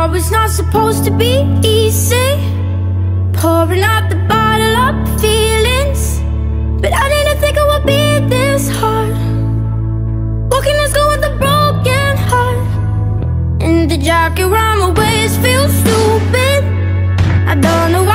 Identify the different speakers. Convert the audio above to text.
Speaker 1: know it's not supposed to be easy, pouring out the bottle of feelings, but I didn't think it would be this hard. What can I go with a broken heart? And the jacket around my waist feels stupid. I don't know